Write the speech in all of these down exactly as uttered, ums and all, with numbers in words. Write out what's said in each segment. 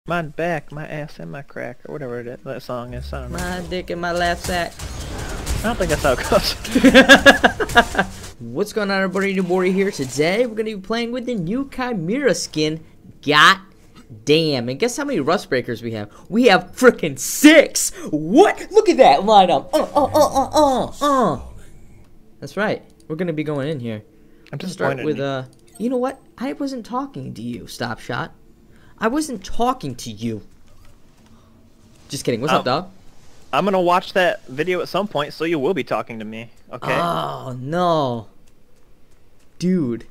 My back, my ass, and my crack, or whatever that, that song is. I don't know. My dick in my left sack. I don't think that's how it goes. What's going on, everybody? Nibori here. Today, we're going to be playing with the new Khaimera skin. God damn. And guess how many rust breakers we have? We have freaking six. What? Look at that lineup. Uh, uh, uh, uh, uh, uh. That's right. We're going to be going in here. I'm just start with, uh, you know what? I wasn't talking to you, Stop Shot. I wasn't talking to you. Just kidding. What's um, up, dog? I'm gonna watch that video at some point, so you will be talking to me. Okay. Oh no, dude.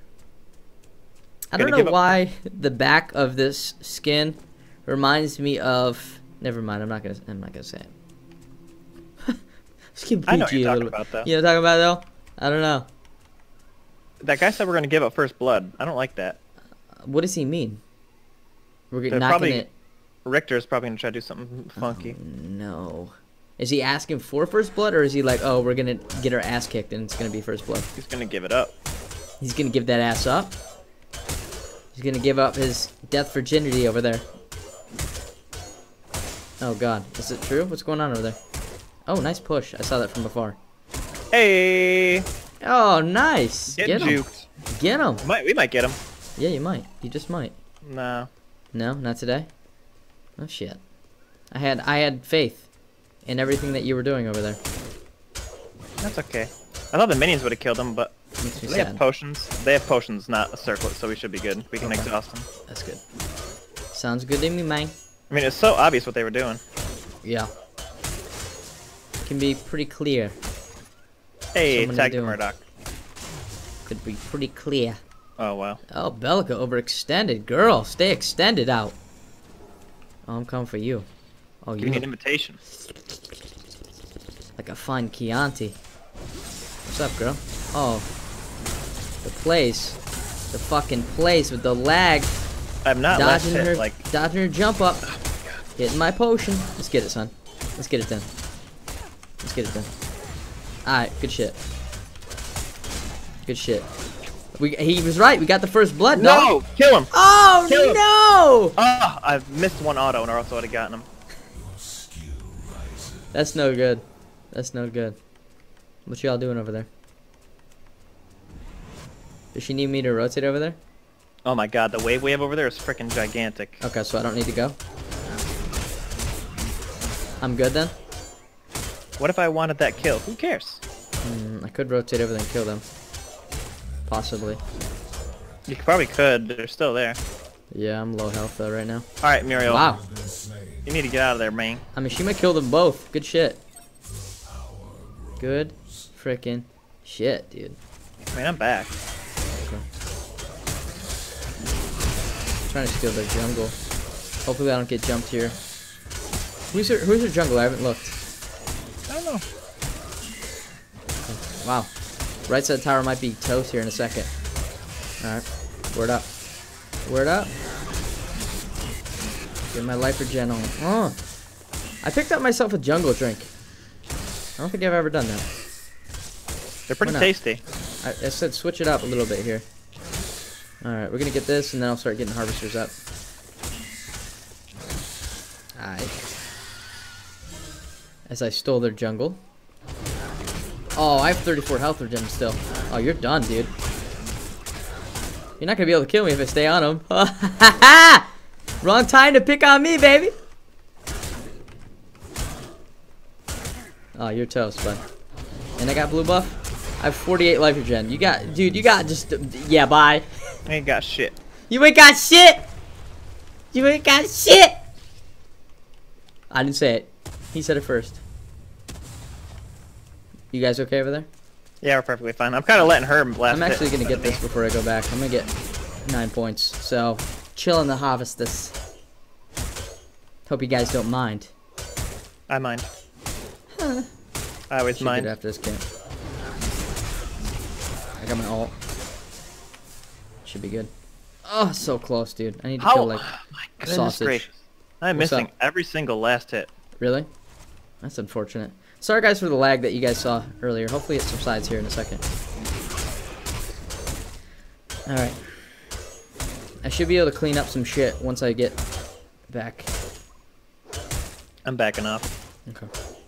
I don't Gonna know why the back of this skin reminds me of. Never mind. I'm not gonna. I'm not gonna say it. Skin I know what P G you're a talking little about, though. bit. You know what I'm talking about, though? I don't know. That guy said we're gonna give up first blood. I don't like that. What does he mean? We're They're knocking probably, it. Richter's probably gonna try to do something funky. Oh, no. Is he asking for first blood, or is he like, oh, we're gonna get our ass kicked and it's gonna be first blood? He's gonna give it up. He's gonna give that ass up. He's gonna give up his death virginity over there. Oh god, is it true? What's going on over there? Oh, nice push. I saw that from afar. Hey! Oh, nice. Getting Get him. juked. Get him. Might we might get him. Yeah, you might. You just might. No. No, not today. Oh shit. I had I had faith in everything that you were doing over there. That's okay. I thought the minions would have killed him, but Makes me they sad. have potions. They have potions, not a circlet, so we should be good. We can Okay. exhaust them. That's good. Sounds good to me, man. I mean, it's so obvious what they were doing. Yeah. Can be pretty clear. Hey, Someone tag doing. Murdoch. Could be pretty clear. Oh wow. Oh, Bellica overextended. Girl, stay extended out. Oh, I'm coming for you. Oh, Give you me an look invitation. like a fine Chianti. What's up, girl? Oh, the place. The fucking place with the lag. I'm not last Dodging hit, her, like... dodging her jump up. Hitting my potion. Let's get it, son. Let's get it done. Let's get it done. Alright, good shit. Good shit. We, he was right. We got the first blood, No! dog. Kill him! Oh, Kill him. no! Oh, I've missed one auto and I also would have gotten him. That's no good. That's no good. What y'all doing over there? Does she need me to rotate over there? Oh my god, the wave we have over there is freaking gigantic. Okay, so I don't need to go. I'm good then? What if I wanted that kill? Who cares? Mm, I could rotate over there and kill them. Possibly. You probably could, they're still there. Yeah, I'm low health though right now. Alright, Muriel. Wow. You need to get out of there, man. I mean, she might kill them both. Good shit. Good freaking shit, dude. I mean, I'm back. Okay. Trying to steal their jungle. Hopefully I don't get jumped here. Who's her, who's her jungle? I haven't looked. I don't know. Okay. Wow. Right side tower might be toast here in a second. Alright. Word up. Word up. Get my life regen on. Oh. I picked up myself a jungle drink. I don't think I've ever done that. They're pretty Why not? tasty. I, I said switch it up a little bit here. Alright, we're gonna get this and then I'll start getting harvesters up. Alright. As I stole their jungle. Oh, I have thirty-four health regen still. Oh, you're done, dude. You're not gonna be able to kill me if I stay on him. Wrong time to pick on me, baby. Oh, you're toast, bud. And I got blue buff. I have forty-eight life regen. You got, dude, you got just, yeah, bye. I ain't got shit. You ain't got shit. You ain't got shit. I didn't say it. He said it first. You guys okay over there? Yeah, we're perfectly fine. I'm kind of letting her last I'm actually hit gonna get instead this of me. before I go back. I'm gonna get nine points. So, chill in the harvest this. Hope you guys don't mind. I mind. Huh. I always Should mind. get after this camp. I got my ult. Should be good. Oh, so close, dude. I need to How? kill like My a goodness sausage. gracious. I'm What's missing up? every single last hit. Really? That's unfortunate. Sorry guys for the lag that you guys saw earlier. Hopefully it subsides here in a second. Alright. I should be able to clean up some shit once I get back. I'm backing off. Okay.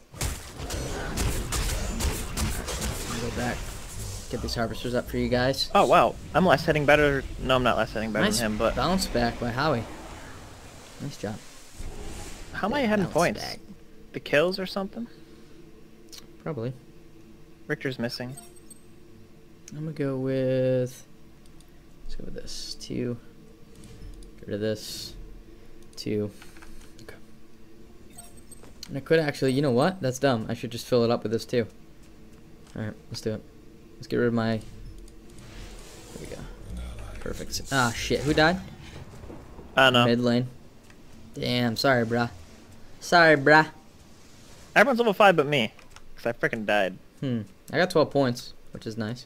Go back. Get these harvesters up for you guys. Oh wow, I'm last hitting better. No, I'm not last hitting better Nice than him. But bounce back by Howie. Nice job. how am I ahead in Bounce points? back. The kills or something? Probably. Richter's missing. I'm gonna go with. Let's go with this. Two. Get rid of this. Two. Okay. And I could actually. You know what? That's dumb. I should just fill it up with this too. All right, let's do it. Let's get rid of my. There we go. Perfect. Ah, shit. Who died? I don't know. Mid lane. Damn. Sorry, bruh. Sorry, bruh. Everyone's level five but me, cause I freaking died. Hmm. I got twelve points, which is nice.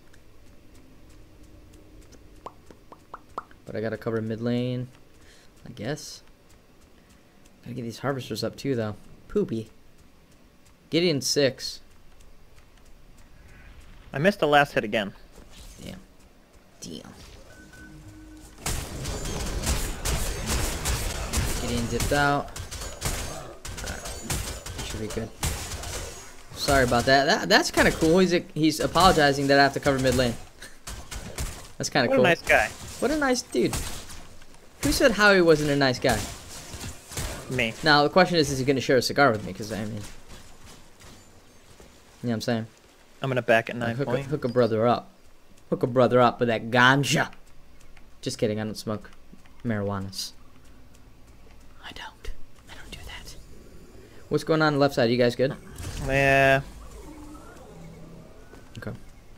But I gotta cover mid lane, I guess. Gotta get these harvesters up too, though. Poopy. Gideon six. I missed the last hit again. Damn. Damn. Gideon dipped out. Alright. Should be good. Sorry about that. That that's kind of cool. He's he's apologizing that I have to cover mid lane. That's kind of What cool. a nice guy. What a nice dude. Who said Howie wasn't a nice guy? Me. Now the question is, is he gonna share a cigar with me? Because I mean, you know what I'm saying. I'm gonna back at Like, nine hook, a, point. hook a brother up. Hook a brother up with that ganja. Just kidding. I don't smoke marijuanas. I don't. I don't do that. What's going on, on the left side? You guys good? Yeah. Okay.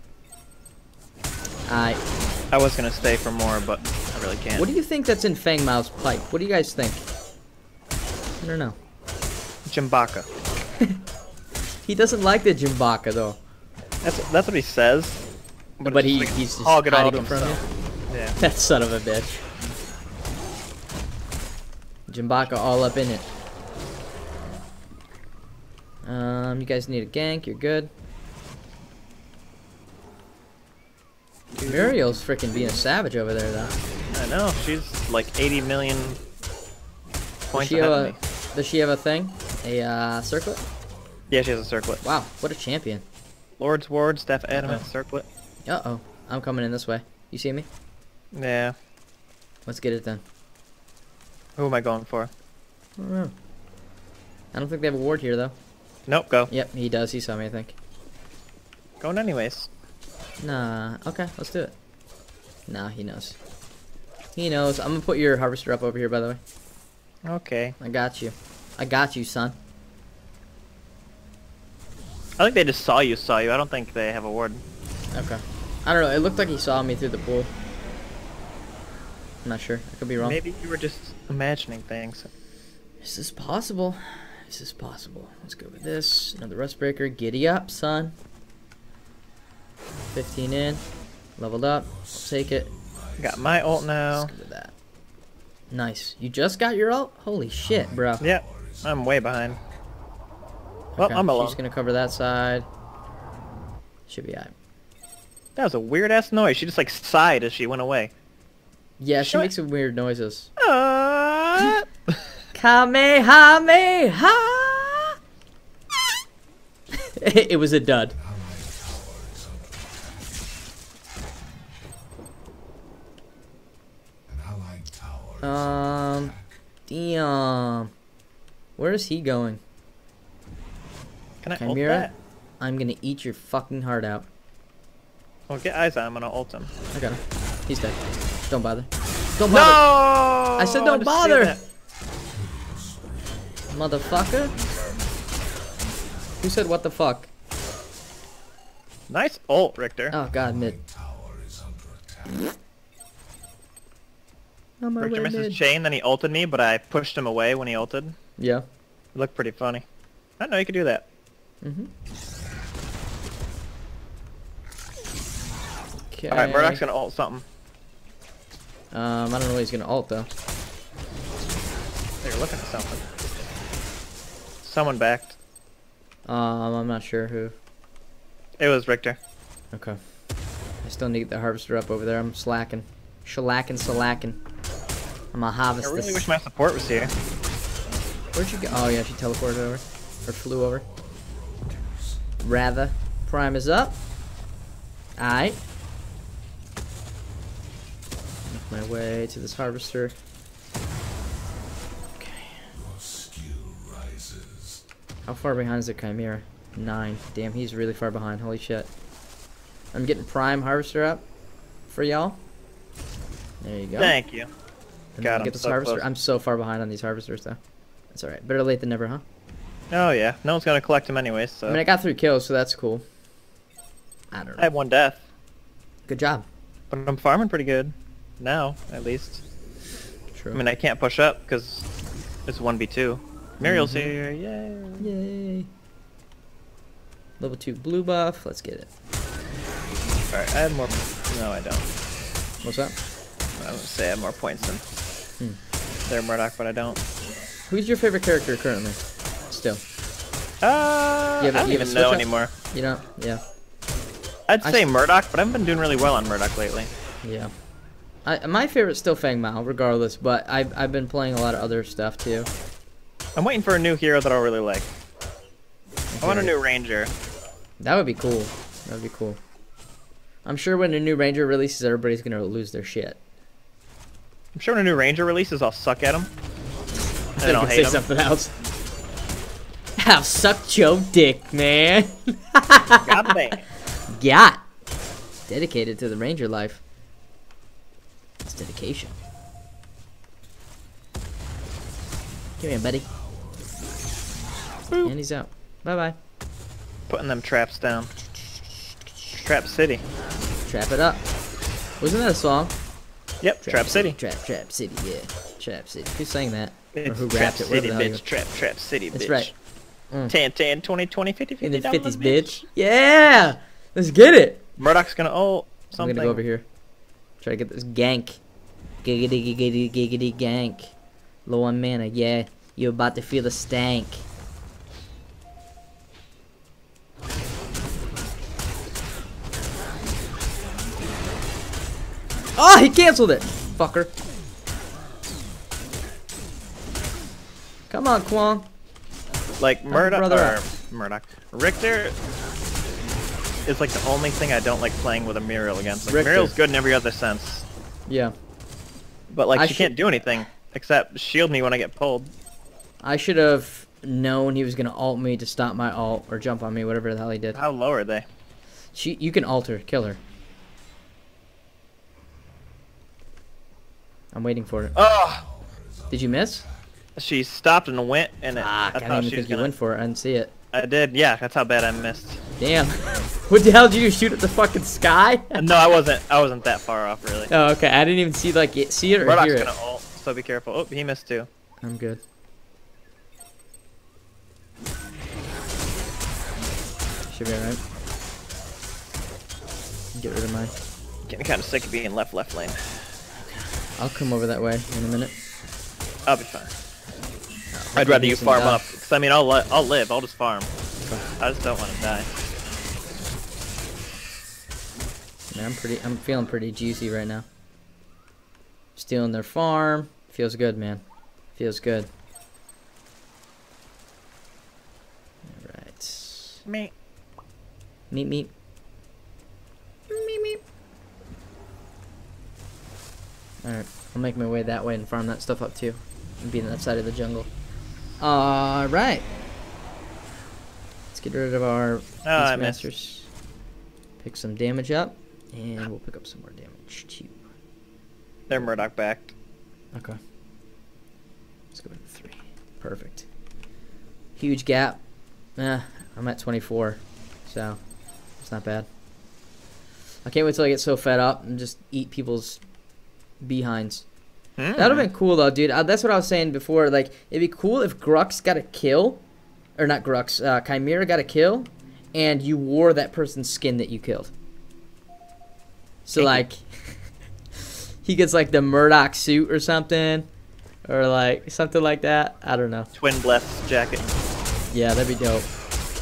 I. I was gonna stay for more, but I really can't. What do you think that's in Fang Mao's pipe? What do you guys think? I don't know. Jimbaka. He doesn't like the Jimbaka though. That's that's what he says. But, it's he, just like, he's just hog it all hiding to it from you. himself. Yeah. That son of a bitch. Jimbaka all up in it. Um, you guys need a gank. You're good. Muriel's freaking being a savage over there, though. I know. She's like eighty million Does points she, ahead have of a, me. does she have a thing? A uh, circlet? Yeah, she has a circlet. Wow, what a champion. Lord's Ward, Staff Adamant, Uh-oh. circlet. Uh-oh. I'm coming in this way. You see me? Yeah. Let's get it then. Who am I going for? I don't know. I don't think they have a ward here, though. Nope, go. Yep, he does. He saw me, I think. Going anyways. Nah. Okay, let's do it. Nah, he knows. He knows. I'm gonna put your harvester up over here, by the way. Okay. I got you. I got you, son. I think they just saw you, saw you. I don't think they have a ward. Okay. I don't know. It looked like he saw me through the pool. I'm not sure. I could be wrong. Maybe you were just imagining things. This is possible. This is possible. Let's go with this. Another rust breaker. Giddy up, son. fifteen in. Leveled up. I'll take it. Got my ult now. Let's go with that. Nice. You just got your ult? Holy shit, bro. Yep. I'm way behind. Well, Okay, I'm alone. She's gonna cover that side. Should be alright. That was a weird ass noise. She just like sighed as she went away. Yeah, she Shut- makes some weird noises. Uh... Kamehameha! It was a dud. Um, damn. Where is he going? Can I ult Khaimera, that? I'm gonna eat your fucking heart out. Well, get eyes on him. I'm gonna ult him. I got him. He's dead. Don't bother. Don't No! bother. I said don't just bother. that. Motherfucker. Who said what the fuck? Nice ult, Richter. Oh god, mid. On my Richter way missed his mid. chain, then he ulted me, but I pushed him away when he ulted. Yeah. It looked pretty funny. I didn't know you could do that. Mm-hmm. Okay. Alright, Murdoch's gonna ult something. Um, I don't know what he's gonna ult though. They're looking at something. Someone backed. Um, I'm not sure who. It was Richter. Okay. I still need the harvester up over there. I'm slacking. Shellacking, slacking. I'm gonna harvest I really this. wish my support was here. Where'd you go? Oh yeah, she teleported over. Or flew over. Rather. Prime is up. Alright. Make my way to this harvester. Okay. How far behind is the Khaimera? Nine. Damn, he's really far behind. Holy shit. I'm getting prime harvester up for y'all. There you go. Thank you. And God, get I'm this so harvester. close. I'm so far behind on these harvesters though. That's alright. Better late than never, huh? Oh yeah, no one's gonna collect him anyways. So I mean, I got three kills, so that's cool. I don't I know. had one death, Good job. but I'm farming pretty good now, at least. True. I mean, I can't push up because it's one v two. Muriel's Mhm. here, yay! Yay. Level two blue buff. Let's get it. All right, I have more. No, I don't. What's up? I would say I have more points than Hmm. their Murdoch, but I don't. Who's your favorite character currently? Still. Uh, You have a- I don't you have a even switch know up? anymore. You know? Yeah. I'd I say s- Murdoch, but I haven't been doing really well on Murdoch lately. Yeah. I, my favorite's still Fang Mao, regardless, but I've, I've been playing a lot of other stuff too. I'm waiting for a new hero that I'll really like. I want a Okay. new ranger. That would be cool. That would be cool. I'm sure when a new ranger releases, everybody's gonna lose their shit. I'm sure when a new ranger releases, I'll suck at him. I And I'll could say hate him. something else. I've sucked your dick, man. God damn. Got. Dedicated to the ranger life. It's dedication. Come here, buddy. Boop. And he's out. Bye bye. Putting them traps down. Trap City. Trap it up. Wasn't that a song? Yep, Trap, City. Trap, Trap City, yeah. Trap City. Who sang that? Or It's who Trap rapped it? City, Whatever the hell you- bitch. Trap, Trap City, That's bitch. right. Mm. ten, ten, twenty, twenty, fifty, In the fifty fifties, dollars, bitch. Yeah! Let's get it! Murdoch's gonna ult I'm something. gonna go over here. Try to get this gank. Giggity, giggity, giggity, gank. Low on mana, yeah. You're about to feel the stank. Oh, he canceled it! Fucker. Come on, Kwong. Like Murdoch brother or up. Murdoch. Richter is like the only thing I don't like playing with a Muriel against. Like Richter. Muriel's good in every other sense, Yeah. but like I she should- can't do anything except shield me when I get pulled. I should have known he was gonna ult me to stop my ult or jump on me, whatever the hell he did. How low are they? She, you can ult her, kill her. I'm waiting for it. Oh, Did you miss? she stopped and went, and it, Ah, I I thought didn't even she was think you gonna. went for it. I didn't see it. I did, yeah. That's how bad I missed. Damn. What the hell did you shoot at the fucking sky? No, I wasn't. I wasn't that far off, really. Oh, okay. I didn't even see like it, see it or Murdoch's hear it. gonna ult, so be careful. Oh, he missed too. I'm good. Should be alright. Get rid of mine. Getting kind of sick of being left left lane. I'll come over that way in a minute. I'll be fine. I'd rather you Decent farm die. up, cause I mean I'll li I'll live. I'll just farm. Okay. I just don't want to die. Man, I'm pretty. I'm feeling pretty juicy right now. Stealing their farm. Feels good, man. Feels good. All right. Me. Meet, meet. Meet, meet. All right. I'll make my way that way and farm that stuff up too, and be on that side of the jungle. All right. Let's get rid of our Oh, I missed. Beastmasters. Pick some damage up, and we'll pick up some more damage too. They're Murdoch backed. Okay. Let's go into three. Perfect. Huge gap. Eh, I'm at twenty-four, so it's not bad. I can't wait till I get so fed up and just eat people's behinds. Hmm. That would have been cool though, dude. Uh, that's what I was saying before. Like, it'd be cool if Grux got a kill, or not Grux, uh, Khaimera got a kill, and you wore that person's skin that you killed. So like, he gets like the Murdoch suit or something, or like something like that. I don't know. Twin Bless jacket. Yeah, that'd be dope.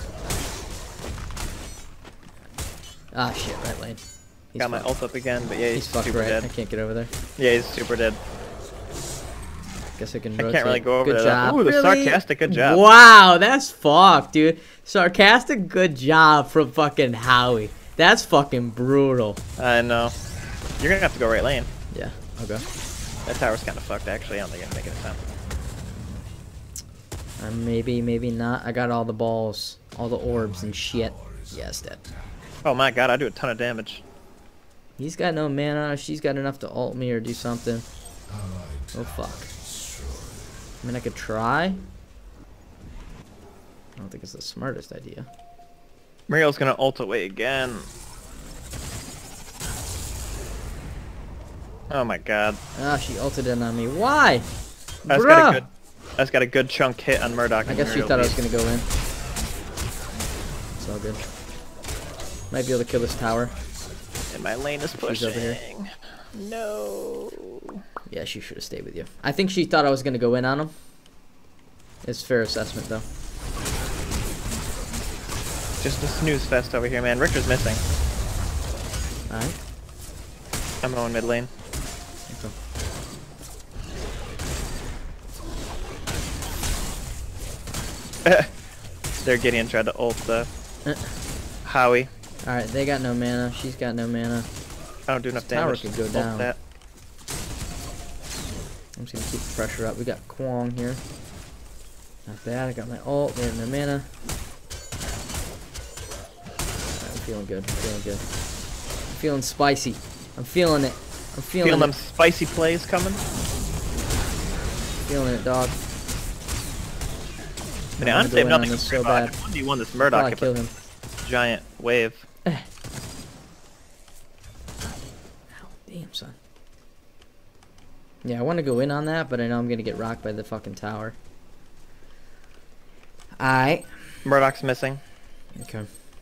Ah shit, right lane. He's Got my fucked. ult up again, but yeah, he's, He's fucked super right. I dead. can't get over there. Yeah, he's super dead. Guess I can I rotate. can't really go over Good to job. that. Ooh, the Really? sarcastic. Good job. Wow, that's fucked, dude. Sarcastic good job from fucking Howie. That's fucking brutal. I know. You're gonna have to go right lane. Yeah, okay. That tower's kind of fucked, actually. I don't think I can make it a sound. Uh, maybe, maybe not. I got all the balls. All the orbs and shit. Yes, dead. Oh my god, I do a ton of damage. He's got no mana. She's got enough to ult me or do something. Oh, fuck. I mean, I could try. I don't think it's the smartest idea. Muriel's gonna ult away again. Oh my god. Ah, she ulted in on me. Why? I just got a good, I just got a good chunk hit on Murdoch. I guess she Muriel thought I was beat. gonna go in. It's all good. Might be able to kill this tower. And my lane is She's pushing. over here. No. Yeah, she should have stayed with you. I think she thought I was gonna go in on him. It's fair assessment, though. Just a snooze fest over here, man. Richter's missing. Alright. I'm going mid lane. Okay. There, Gideon tried to ult the Uh. Howie. Alright, they got no mana. She's got no mana. I don't do enough Tower damage. could go to ult down. That. I'm just gonna keep the pressure up. We got Kwong here. Not bad. I got my ult. They have no mana. Alright, I'm feeling good. I'm feeling good. I'm feeling spicy. I'm feeling it. I'm feeling, Feeling it. them spicy plays coming. Feeling it, dog. I mean, I wanna honestly, I go have in nothing on to this worry so about. bad. If one v one this Probably Murdoch, kill it's him. a giant wave. Ow, damn, son. Yeah, I want to go in on that, but I know I'm gonna get rocked by the fucking tower. Alright. Murdoch's missing. Okay.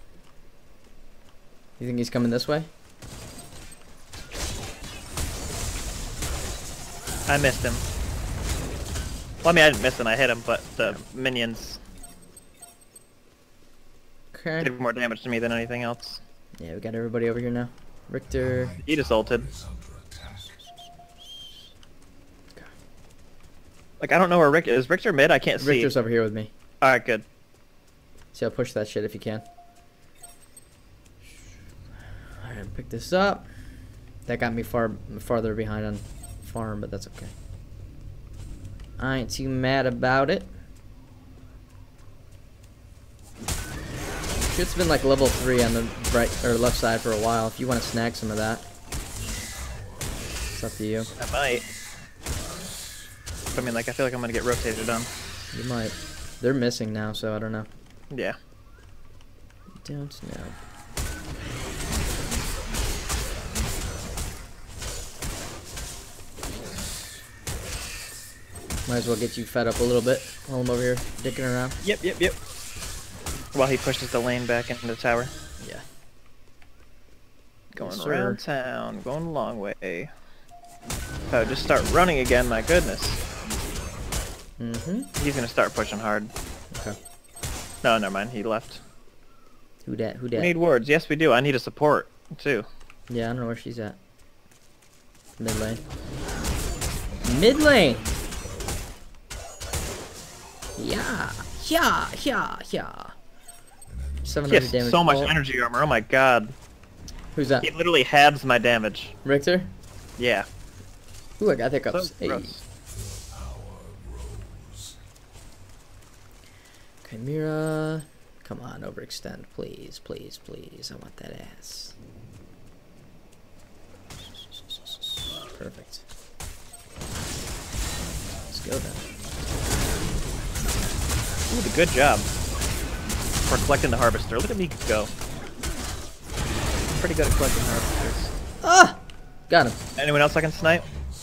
You think he's coming this way? I missed him. Well, I mean, I didn't miss him. I hit him, but the minions Okay. did more damage to me than anything else. Yeah, we got everybody over here now. Richter. He just ulted. Okay. Like, I don't know where Rick is. Richter mid? I can't see. Richter's over here with me. Alright, good. See, I'll push that shit if you can. Alright, pick this up. That got me far farther behind on farm, but that's okay. I ain't too mad about it. Shit's been like level three on the right or left side for a while. If you want to snag some of that, it's up to you. I might. I mean, like, I feel like I'm gonna get rotated on. You might. They're missing now, so I don't know. Yeah. Don't know. Might as well get you fed up a little bit while I'm over here dicking around. Yep, yep, yep. While he pushes the lane back into the tower. Yeah. Going Yes, around sir. town, going a long way. Oh, just start running again, my goodness. Mm-hmm. He's gonna start pushing hard. Okay. No, never mind, he left. Who dat? Who We dat? need wards. Yes, we do. I need a support, too. Yeah, I don't know where she's at. Mid lane. Mid lane! Yeah! Yeah! Yeah! Yeah! seven He hundred has damage. so much bolt. energy armor, oh my god. Who's that? He literally halves my damage. Richter? Yeah. Ooh, I got So hiccups. Hey. gross. Khaimera. Come on, overextend. Please, please, please. I want that ass. Perfect. Let's go then. Ooh, good job. For collecting the harvester. Look at me go. I'm pretty good at collecting harvesters. Ah! Got him. Anyone else I can snipe?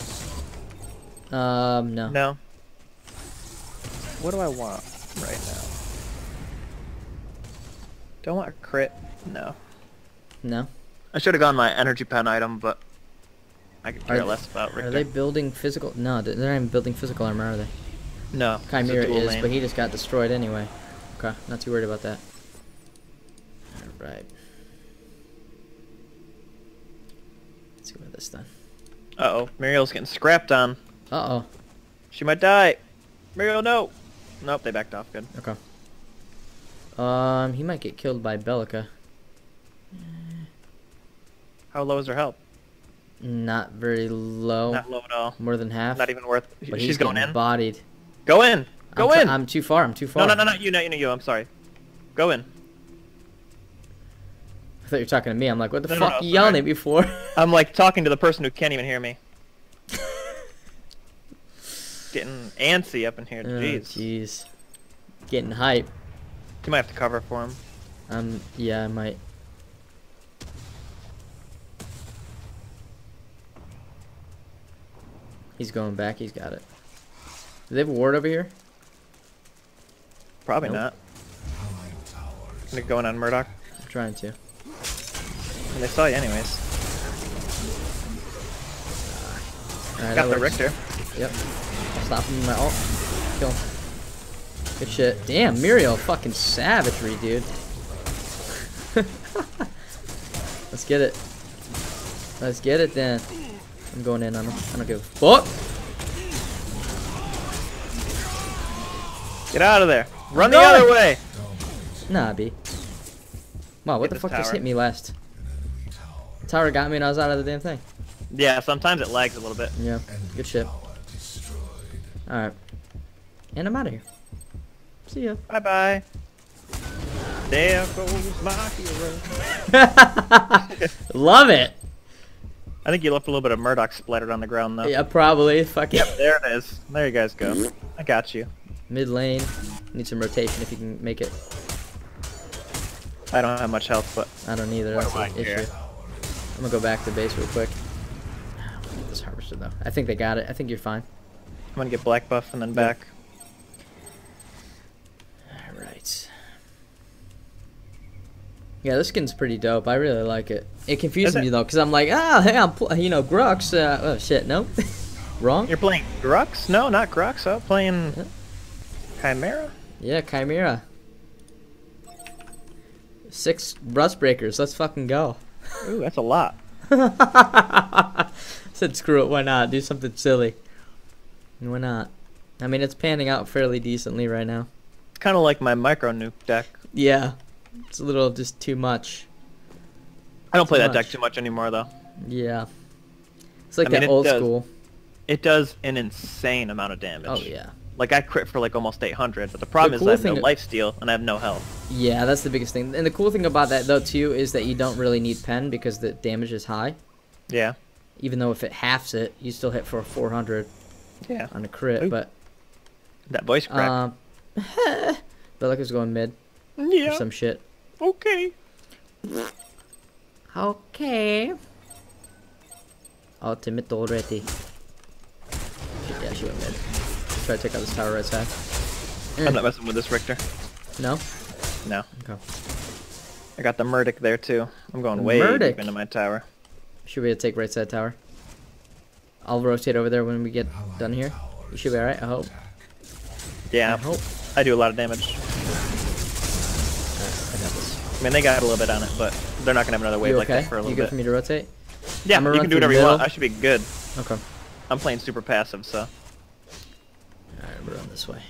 Um, no. No. What do I want right now? Do I want a crit? No. No? I should have gone my energy pen item, but I could care Are- less about Richter. Are they building physical? No, they're not even building physical armor, are they? No. it's a Chimera dual is, lane. but he just got destroyed anyway. Okay, not too worried about that. Alright. Let's go with this then. Uh-oh. Muriel's getting scrapped on. Uh-oh. She might die. Muriel, no. Nope, they backed off. Good. Okay. Um, he might get killed by Bellica. How low is her health? Not very low. Not low at all. More than half. Not even worth. But She's he's going in. Bodied. Go in. Go I'm in. I'm too far. I'm too far. No, no, no, not you, not you, not you. I'm sorry. Go in. I thought you were talking to me. I'm like, what the No, no, fuck no, you yelling sorry. at me for? I'm like talking to the person who can't even hear me. Getting antsy up in here. Oh, Jeez. jeez. Getting hype. You might have to cover for him. Um, yeah, I might. He's going back. He's got it. Do they have a ward over here? Probably Nope. not. Gonna go in on Murdoch. I'm trying to. And they saw you anyways. Alright, Got that the works. Richter. Yep. I'll stop him with my ult. Kill him. Good shit. Damn, Muriel, fucking savagery, dude. Let's get it. Let's get it then. I'm going in on him. I don't give a fuck. Get out of there. Run No. the other way. Nah, B. Wow, what Hit the this fuck just tower. hit me last? The tower got me and I was out of the damn thing. Yeah, sometimes it lags a little bit. Yeah, good shit. Alright. And I'm out of here. See ya. Bye bye. There goes my hero. Love it. I think you left a little bit of Murdoch splattered on the ground though. Yeah, probably. Fuck Yep, it. there it is. There you guys go. I got you. Mid lane. Need some rotation if you can make it. I don't have much health, but I don't either. What That's do I the issue. care? I'm gonna go back to base real quick. Get this harvester though. I think they got it. I think you're fine. I'm gonna get black buff and then back. Alright. Yeah, this skin's pretty dope. I really like it. It confuses Is it? me though, because I'm like, ah, hey, I'm, pl you know, Grux. Uh, oh shit, no. Wrong? You're playing Grux? No, not Grux. I'm playing Yeah. Chimera. Yeah, Khaimera. Six rust breakers. Let's fucking go. Ooh, that's a lot. Said screw it. Why not? Do something silly. Why not? I mean, it's panning out fairly decently right now. It's kind of like my micro nuke deck. Yeah, it's a little just too much. I don't play Too that deck much. too much anymore though. Yeah, it's like I mean, that it old does. school. It does an insane amount of damage. Oh yeah. Like I crit for like almost eight hundred, but the problem The is cool I have no thing- lifesteal and I have no health. Yeah, that's the biggest thing. And the cool thing about that though too is that you don't really need pen because the damage is high. Yeah. Even though if it halves it, you still hit for a four hundred Yeah. on a crit. Ooh. But That voice crack. um, Bellica's going mid or yeah. some shit. Okay. Okay. Ultimate already. Yeah, she went mid. Try to take out this tower right side. I'm not messing with this Richter. No? No. Okay. I got the Murdoch there too. I'm going The way Murdoch. deep into my tower. Should be able to take right side tower. I'll rotate over there when we get done here. We should be alright, I hope. Yeah. I hope. I do a lot of damage. Alright, I got this. I mean, they got a little bit on it, but they're not gonna have another wave You like okay? that for a You little good bit. for me to rotate? Yeah, I'm you gonna can run do through whatever you want. middle. I should be good. Okay. I'm playing super passive, so. Alright, we're on this way.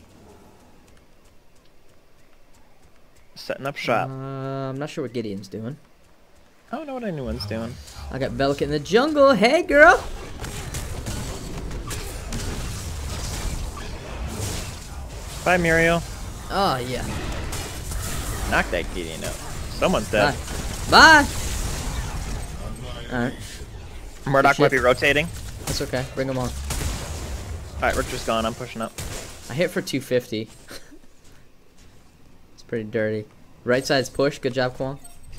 Setting up Uh, shop. I'm not sure what Gideon's doing. I don't know what anyone's doing. I got Bellica in the jungle. Hey, girl! Bye, Muriel. Oh, yeah. Knock that Gideon out. Someone's dead. Bye. Bye! Alright, Murdoch Shit. might be rotating. that's okay. Bring him on. Alright, Richter's gone. I'm pushing up. I hit for two fifty. It's pretty dirty. Right side's push. Good job, Kwon.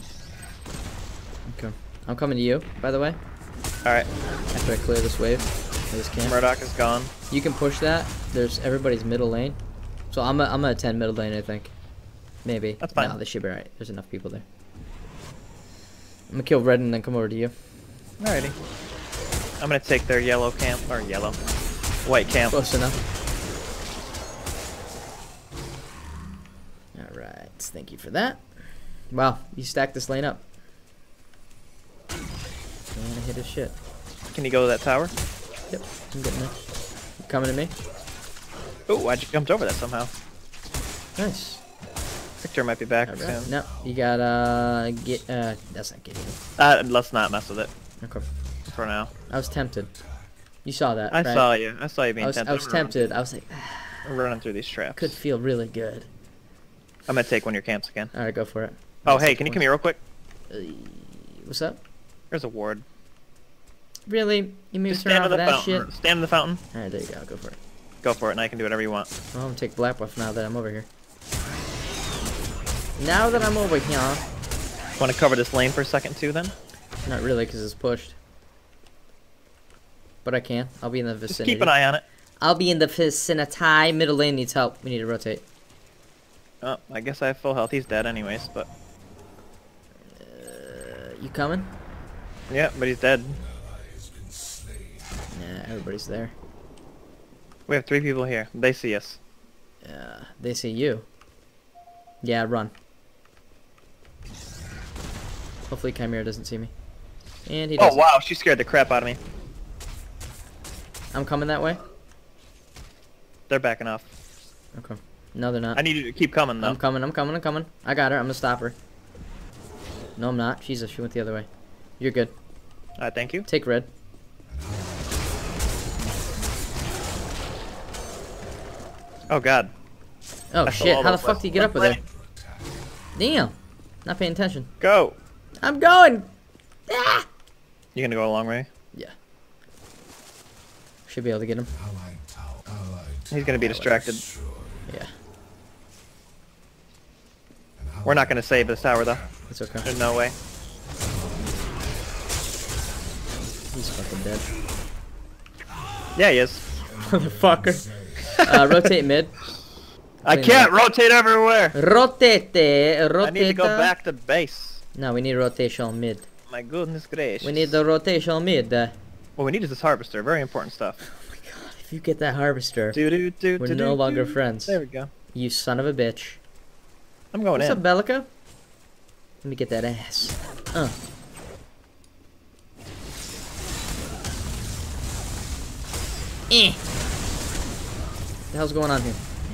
Okay. I'm coming to you, by the way. Alright, After I clear this wave. Or this camp. Murdoch is gone. You can push that. There's everybody's middle lane. So I'm a, I'm gonna attend middle lane, I think. Maybe. That's fine. No, they should be right. There's enough people there. I'm gonna kill red and then come over to you. Alrighty. I'm gonna take their yellow camp, or yellow, white camp. Close enough. Alright, thank you for that. Wow, you stacked this lane up. And I hit his shit. Can you go to that tower? Yep, I'm getting there. Coming to me. Oh, I just jumped over that somehow. Nice. Victor might be back Right. soon. No, you gotta get. Uh, that's not getting. Uh, let's not mess with it Okay. for now. I was tempted. You saw that. I right? saw you. I saw you being I was, tempted. I was I'm running tempted. I was like, through- I'm running through these traps. could feel really good. I'm gonna take one of your camps again. All right, go for it. Oh, That's hey, six can you come points. here real quick? Uh, what's up? There's a ward. Really? You made me Just turn stand off in the that shit? fountain. Stand in the fountain. All right, there you go. Go for it. Go for it, and I can do whatever you want. Well, I'm gonna take Black Buff now that I'm over here. Now that I'm over here. Want to cover this lane for a second too, then? Not really, because it's pushed. But I can. I'll be in the Just vicinity. keep an eye on it. I'll be in the vicinity. Middle lane needs help. We need to rotate. Oh, I guess I have full health. He's dead anyways, but... Uh, you coming? Yeah, but he's dead. Nah, everybody's there. We have three people here. They see us. Uh, they see you. Yeah, run. Hopefully Khaimera doesn't see me. And he Oh, doesn't. wow, she scared the crap out of me. I'm coming that way? They're backing off. Okay. No, they're not. I need you to keep coming, though. I'm coming, I'm coming, I'm coming. I got her. I'm gonna stop her. No, I'm not. Jesus, she went the other way. You're good. Alright, thank you. Take red. Oh, God. Oh, That's shit. all How the those fuck left. do you get up with Left there? Damn. Not paying attention. Go! I'm going! Ah! You gonna go a long way? Yeah. Should be able to get him. He's gonna be distracted. Yeah. We're not gonna save this tower, though. It's okay. There's no way. He's fucking dead. Yeah, he is. Motherfucker. Uh, rotate mid. I Clean can't that. rotate everywhere! Rotate. Rotate. I need to go back to base. No, we need rotation mid. My goodness gracious. We need the rotation mid. Uh, What we need is this harvester. Very important stuff. oh my god, if you get that harvester, Do do do we're do, no do, longer do. friends. There we go. You son of a bitch. I'm going What's in. up, Bellica? Let me get that ass. Uh. Eh. What the hell's going on here?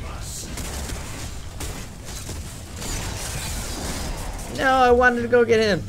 No, I wanted to go get him.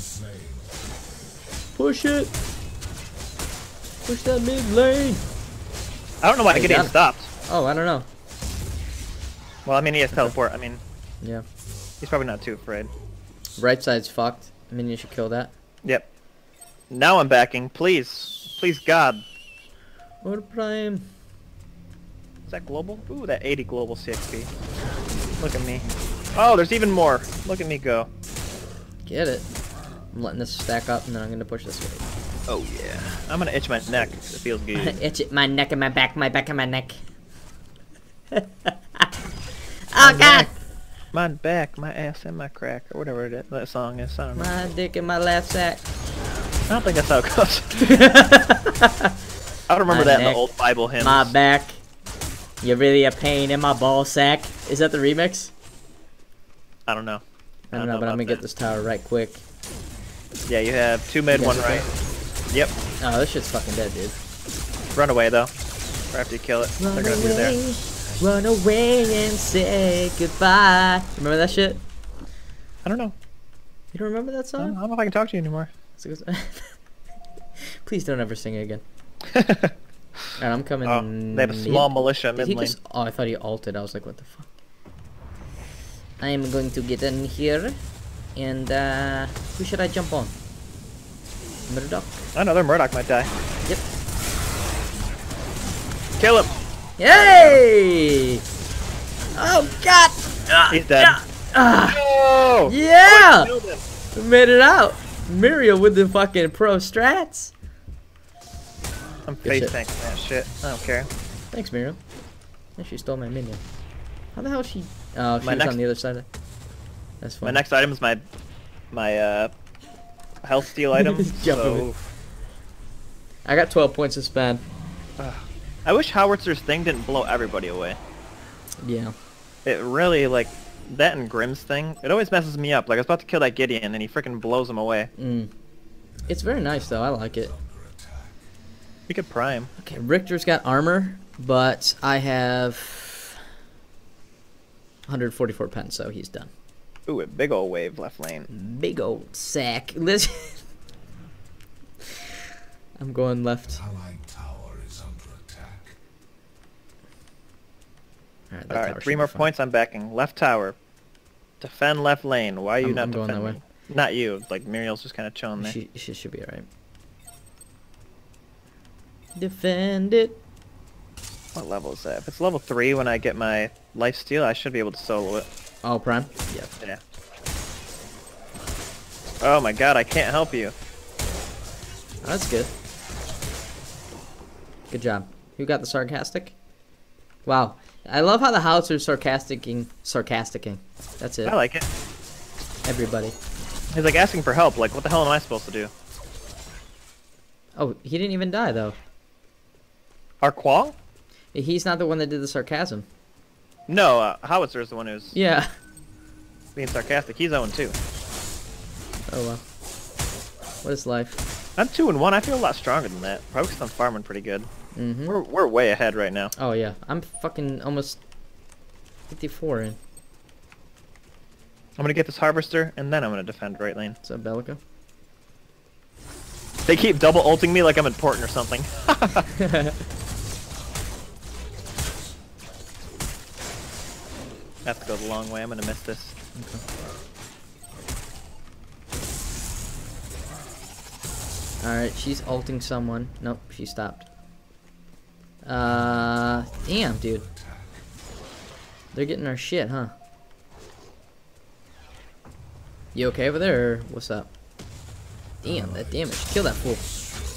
Push it. Push that mid lane. I don't know why Hey, Gideon got him. stopped. Oh, I don't know. Well, I mean, he has teleport. I mean, Yeah. he's probably not too afraid. Right side's fucked. I mean, you should kill that. Yep. Now I'm backing. Please. Please, God. Or prime. Is that global? Ooh, that eighty global C X P. Look at me. Oh, there's even more. Look at me go. Get it. I'm letting this stack up, and then I'm gonna push this way. Oh, yeah. I'm gonna itch my neck. It feels good. Itch it, my neck and my back, my back and my neck. oh My god! neck, my back, my ass, and my crack, or whatever it is, that song is. I don't know. My dick in my left sack. I don't think that's how it goes. I don't remember My that in neck, the old Bible hymns. My back. You're really a pain in my ball sack. Is that the remix? I don't know. I don't know, but I'm about gonna get that. this tower right quick. Yeah, you have two mid, You one guys okay? right. Yep. Oh, this shit's fucking dead, dude. Run away though. Or after you kill it, Run they're gonna be there. away, run away and say goodbye. Remember that shit? I don't know. You don't remember that I don't, song? I don't know if I can talk to you anymore. It's a good song. Please don't ever sing it again. Alright, I'm coming. Oh, they have a small mid. militia Did mid he lane. just? Oh, I thought he ulted. I was like, what the fuck? I am going to get in here, and uh, who should I jump on? Murdoch. I know their Murdoch might die. Yep. Kill him. Yay! Oh God! Ah, He's dead. ah, ah. Oh! Yeah! Killed him. We made it out. Muriel with the fucking pro strats. I'm Good face shit. tanking that shit. I don't care. Thanks, Muriel. And she stole my minion. How the hell is she? Oh, she My was next- on the other side. Of... That's fine. My next item is my my uh health steal item. Jump so over. I got twelve points to spend. I wish Howitzer's thing didn't blow everybody away. Yeah. It really like that and Grimm's thing. It always messes me up. Like I was about to kill that Gideon and he freaking blows him away. Mm. It's very nice though. I like it. We could prime. Okay, Richter's got armor. But I have one hundred forty-four pens, so he's done. Ooh, a big old wave left lane. Big old sack. Listen. I'm going left. Allied tower is under attack. All right, All right, three more points. I'm backing. Left tower. Defend left lane. Why are you I'm, not I'm going defending? that way. Not you. Like Muriel's just kind of chilling there. She, she should be all right. Defend it. What level is that? If it's level three, when I get my life steal, I should be able to solo it. Oh, prime. Yep. Yeah. Oh my god, I can't help you. Oh, that's good. Good job. Who got the sarcastic? Wow. I love how the Howitzer's sarcasticing. Sarcasticing. That's it. I like it. Everybody. He's like asking for help. Like, what the hell am I supposed to do? Oh, he didn't even die, though. Our Qual? He's not the one that did the sarcasm. No, uh, Howitzer is the one who's Yeah. being sarcastic. He's oh and two. Oh, well. What is life? I'm two and one. I feel a lot stronger than that. Probably because I'm farming pretty good. Mm-hmm. We're we're way ahead right now. Oh, yeah. I'm fucking almost fifty-four in. I'm gonna get this harvester, and then I'm gonna defend right lane. What's up, Bellica? They keep double ulting me like I'm important or something. Have to go the long way. I'm gonna miss this. Okay. Alright, she's ulting someone. Nope, she stopped. Uh, damn, dude. They're getting our shit, huh? You okay over there, or what's up? Damn, that damage. Kill that fool.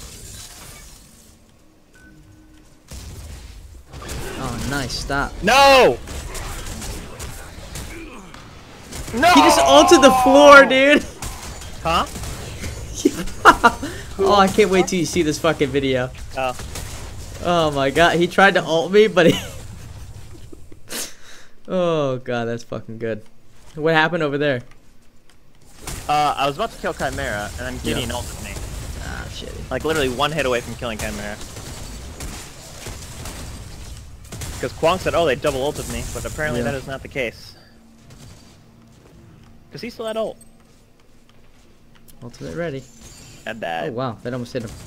Oh, nice. Stop. No! No! He just ulted the floor, dude! Huh? Oh, I can't wait till you see this fucking video. Oh. Oh my god, he tried to ult me, but he... Oh god, that's fucking good. What happened over there? Uh, I was about to kill Khaimera, and then Gideon Yeah. ulted me. Ah, shitty. Like, literally one hit away from killing Khaimera. Because Kwong said, oh, they double ulted me, but apparently Yeah. that is not the case. Because he still had ult. Ultimate ready. And died. Oh wow, that almost hit him.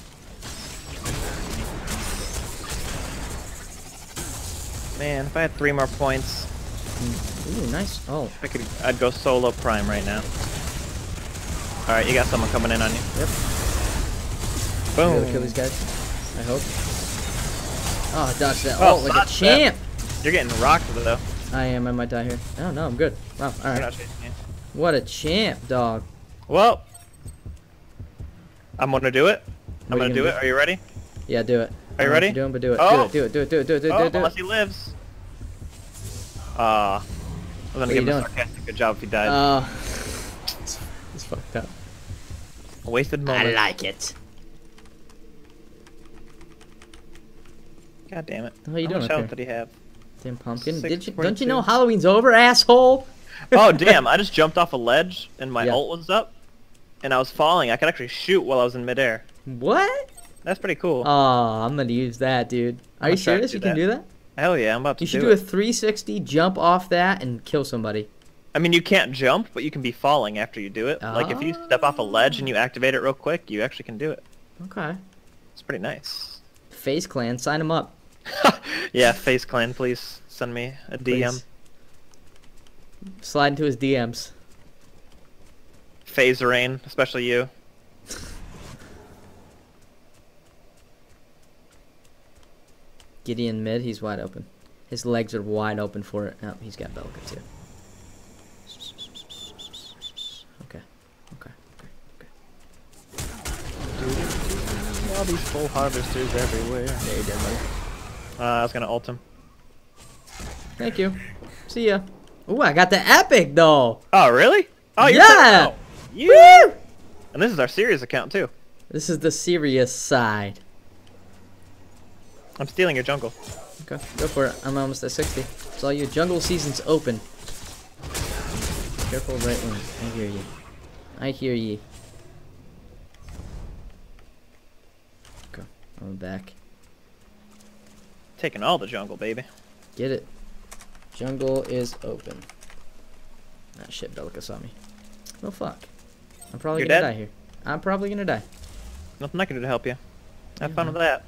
Man, if I had three more points, Ooh, nice. Oh, I could, I'd go solo prime right now. Alright, you got someone coming in on you. yep. Boom. Gotta kill these guys. I hope. Oh, dodge that Oh, ult like a dodge that. champ. You're getting rocked though. I am. I might die here. Oh no, I'm good. Wow. All You're right. not chasing you. What a champ, dog. Well, I'm gonna do it. I'm What are gonna you do gonna it. Are you ready? Yeah, do it. Are you I don't know what ready? you're doing, but do it. Oh. Do it. Do it. Do it. Do it. Do it. Do Oh, it. Do unless it. he lives. Uh, I was gonna What give are him you a doing? sarcastic good job if he died. Oh, it's, it's fucked up. a wasted moment. I like it. God damn it. What are you How doing much up health here? did he have? Damn pumpkin. Six Did you? point Don't you two. know Halloween's over, asshole? Oh damn! I just jumped off a ledge and my Yeah. ult was up, and I was falling. I could actually shoot while I was in midair. What? That's pretty cool. Oh, I'm gonna use that, dude. Are I'm you gonna try to serious? do You can that. do that? Hell yeah! I'm about to You should do do a it. three sixty jump off that and kill somebody. I mean, you can't jump, but you can be falling after you do it. Like if you step off a ledge and you activate it real quick, you actually can do it. Okay. It's pretty nice. FaZe Clan, sign him up. Yeah, FaZe Clan, please send me a D M. Please. Slide into his D Ms. FaZe Rain, especially you. Gideon mid, he's wide open. His legs are wide open for it. Oh, he's got Belka too. Okay. Okay. Okay. Okay. All these full harvesters everywhere. Yeah, you did, buddy. Uh, I was gonna ult him. Thank you. See ya. Ooh, I got the epic though. Oh, really? Oh, you're Yeah. so- You. Woo! And this is our serious account too. This is the serious side. I'm stealing your jungle. Okay, go for it. I'm almost at sixty. It's all you. Jungle season's open. Careful right wing. I hear you. I hear ye. Okay, I'm back. taking all the jungle, baby. Get it. Jungle is open. Ah, shit, Belica saw me. Oh, fuck. I'm probably You're gonna dead? die here. I'm probably gonna die. Nothing I can do to help you. Have fun with that.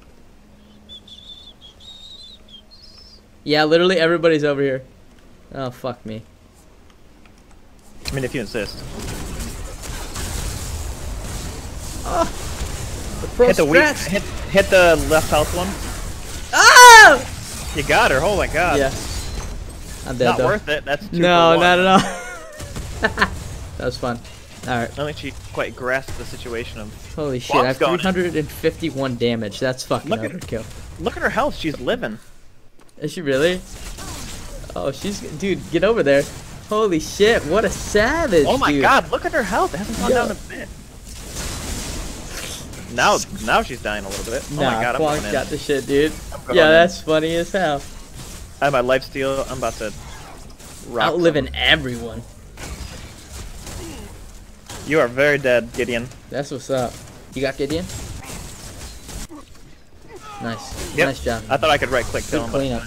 Yeah, literally everybody's over here. Oh, fuck me. I mean, if you insist. Oh! The pro Hit the weak, strats. hit, hit the left health one. Ah! You got her. Oh my god. Yeah. I'm dead Not though. worth it. That's two No, for one. not at all. That was fun. Alright. I don't think she quite grasped the situation of. Holy shit, I have Bomb's three going in. hundred fifty-one damage. That's fucking Look at- overkill. Look at her health. She's living. Is she really? Oh, she's... Dude, get over there. Holy shit, what a savage, Oh my dude. god, look at her health. It hasn't gone Yo. down a bit. Now, now she's dying a little bit. Oh Nah, my god, I'm Quank's going in. got the shit, dude. going Yeah, in. that's funny as hell. I have my life steal. I'm about to rock. Outliving everyone. some. You are very dead, Gideon. That's what's up. You got Gideon? Nice. Yep. Nice job. I thought I could right click Good kill him, but cleanup.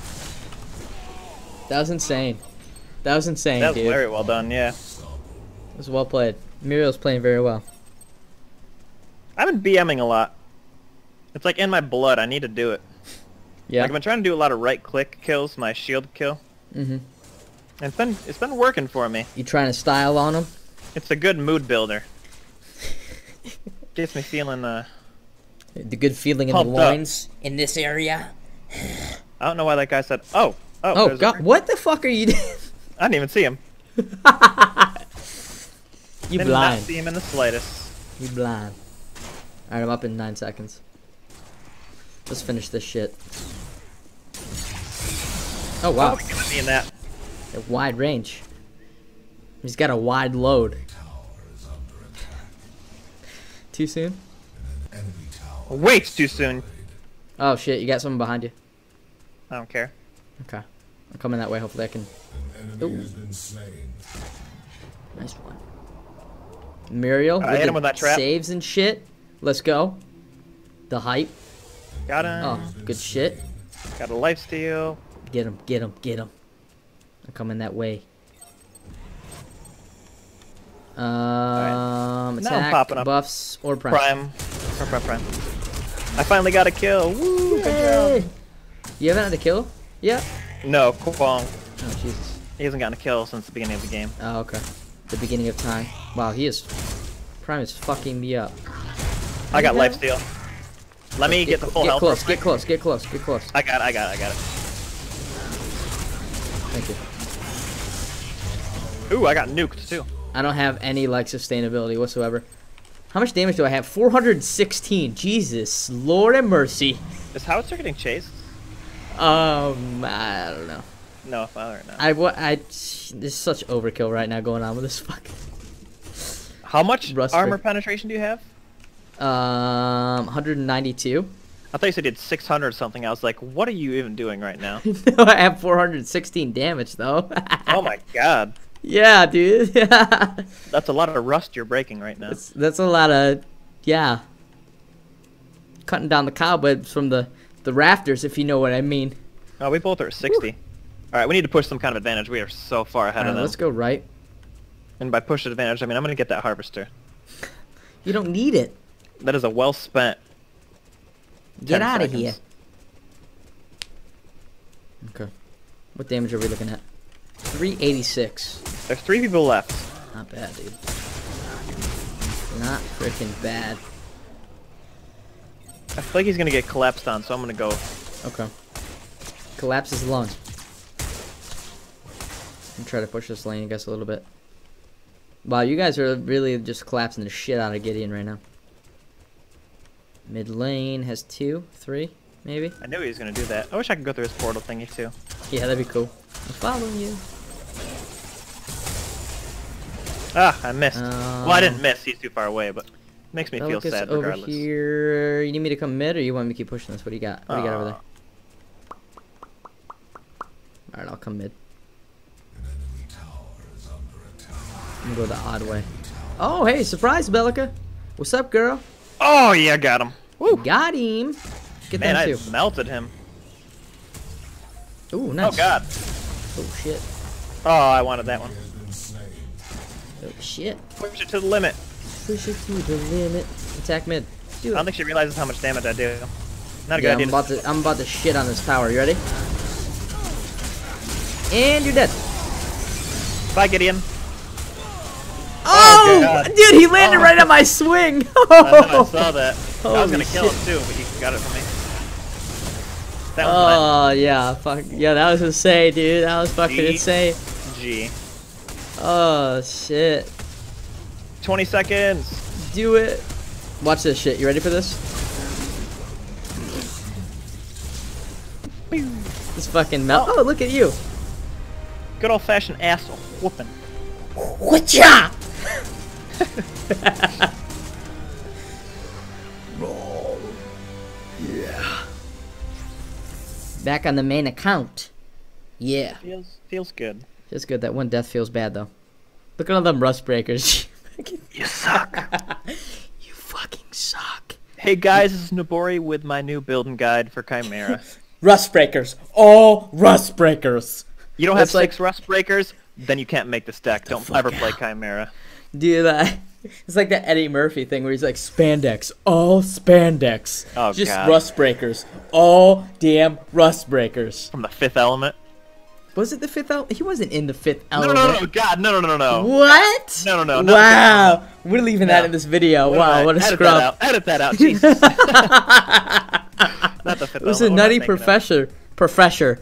That was insane. That was insane, that was dude. very well done. Yeah. It was well played. Muriel's playing very well. I've been BMing a lot. It's like in my blood. I need to do it. Yeah. Like I've been trying to do a lot of right click kills, my shield kill, Mm-hmm. and it's been it's been working for me. You trying to style on him? It's a good mood builder. Gets me feeling uh. The good feeling in the Pumped up. loins in this area. I don't know why that guy said. Oh. Oh. Oh there's a- god, what the fuck are you doing? I didn't even see him. You Did not blind. see him in the slightest. You blind. Alright, I'm up in nine seconds. Let's finish this shit. Oh wow. Oh, give me in that. A wide range. He's got a wide load. Tower is under attack. Too soon? Enemy tower. Way too soon. Oh shit, you got someone behind you. I don't care. Okay. I'm coming that way, hopefully I can... An enemy Ooh. has been slain. Nice one. Muriel, I with hit the him with that trap. saves and shit. Let's go. The hype. Got him. Oh, good shit. Got a life steal. Get him, get him, get him. I'm coming that way. Um, Now I'm attack, popping up. buffs, or prime. Prime. Prime, prime, prime. I finally got a kill. Woo! Yay! Good job. You haven't had a kill? Yeah. No, Kwong. Oh, Jesus. He hasn't gotten a kill since the beginning of the game. Oh, okay. The beginning of time. Wow, he is... Prime is fucking me up. I got Yeah. life steal. Let me get the full Get health. close, real get quick. close, get close, get close. I got it, I got it, I got it. Thank you. Ooh, I got nuked too. I don't have any, like, sustainability whatsoever. How much damage do I have? four hundred sixteen. Jesus. Lord have mercy. Is Howitzer getting chased? Um, I don't know. No, father, no. I, what, I, there's such overkill right now going on with this fucking, How much Rust armor break. penetration do you have? um, one hundred ninety-two. I thought you said you did six hundred something. I was like, what are you even doing right now? No, I have four hundred sixteen damage, though. Oh my god. Yeah, dude. That's a lot of rust you're breaking right now. that's, that's a lot of, yeah. Cutting down the cobwebs from the, the rafters, if you know what I mean. Oh, we both are at sixty. Alright, we need to push some kind of advantage. We are so far ahead Alright, of them. let's go right. And by push advantage, I mean I'm going to get that harvester. You don't need it. That is a well spent. Get ten out of seconds. here. Okay. What damage are we looking at? three eighty-six. There's three people left. Not bad, dude. Not freaking bad. I feel like he's going to get collapsed on, so I'm going to go. Okay. Collapse his lung. And try to push this lane, I guess, a little bit. Wow, you guys are really just collapsing the shit out of Gideon right now. Mid lane has two, three, maybe? I knew he was going to do that. I wish I could go through his portal thingy too. Yeah, that'd be cool. I'm following you. Ah, I missed. well, I didn't miss. He's too far away, but makes me feel Belica's sad over regardless. here. You need me to come mid, or you want me to keep pushing this? What do you got? What do you got over there? Alright, I'll come mid. An enemy tower is under attack. I'm gonna go the odd way. Oh, hey, surprise, Belica. What's up, girl? Oh, yeah, got him. Woo. Got him. Get Man, them I too. melted him. Ooh, nice. Oh god. Oh shit. Oh, I wanted that one. Has been slain. Oh shit. Push it to the limit. Push it to the limit. Attack mid. Do I it. don't think she realizes how much damage I do. Not a good Yeah, idea. I'm about to I'm about to shit on this tower. You ready? And you're dead. Bye, Gideon. Oh, God. dude, he landed Oh. right on my swing. I know, I saw that. I was Holy gonna kill shit. him too, but you got it from me. That was Oh yeah, fuck yeah, that was insane, dude. That was fucking G. insane. G. Oh shit. twenty seconds. Do it. Watch this shit. You ready for this? This fucking melt. Oh, look at you. Good old fashioned asshole whooping. Whatcha? Yeah. Back on the main account. Yeah. Feels feels good. Feels good. That one death feels bad though. Look at all them rust breakers. You suck. You fucking suck. Hey guys, this is Nibori with my new building guide for Khaimera. Rust breakers. All rust breakers. You don't have It's like- six rust breakers, then you can't make this deck. Don't fuck ever play out. Khaimera. Dude, uh, it's like that Eddie Murphy thing where he's like, spandex, all spandex. Oh, Just God. rust breakers. All damn rust breakers. From the fifth element. Was it the fifth element? He wasn't in the fifth No, element. no, no, no, God, no, no, no, no, no. What? No, no, no, not Wow. We're leaving that No. in this video. What am Wow, I- what a edit scrub. That out. Edit that out, Jesus. Not the fifth It was a element. What am I nutty thinking of? professor. Professor.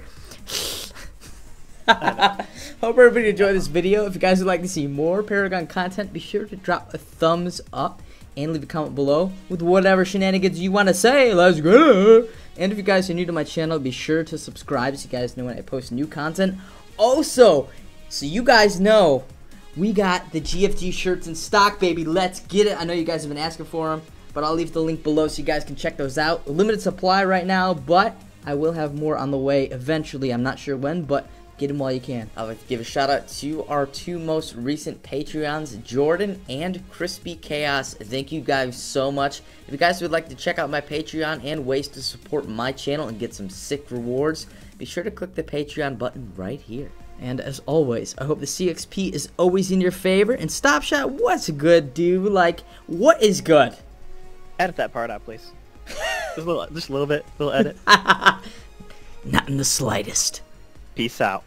Hope everybody enjoyed this video. If you guys would like to see more Paragon content, be sure to drop a thumbs up and leave a comment below with whatever shenanigans you want to say. Let's go! And if you guys are new to my channel, be sure to subscribe so you guys know when I post new content. Also, so you guys know, we got the G F G shirts in stock, baby. Let's get it. I know you guys have been asking for them, but I'll leave the link below so you guys can check those out. Limited supply right now, but I will have more on the way eventually. I'm not sure when, but get them while you can. I'd like to give a shout out to our two most recent Patreons, Jordan and Crispy Chaos. Thank you guys so much. If you guys would like to check out my Patreon and ways to support my channel and get some sick rewards, be sure to click the Patreon button right here. And as always, I hope the C X P is always in your favor. And Stop Shot, what's good, dude? Like, what is good? Edit that part out, please. Just a little, just a little bit, little edit. Not in the slightest. Peace out.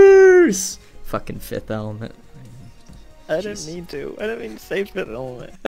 Peace! Fucking Fifth Element. I didn't Jeez. mean to. I didn't mean to say fifth element.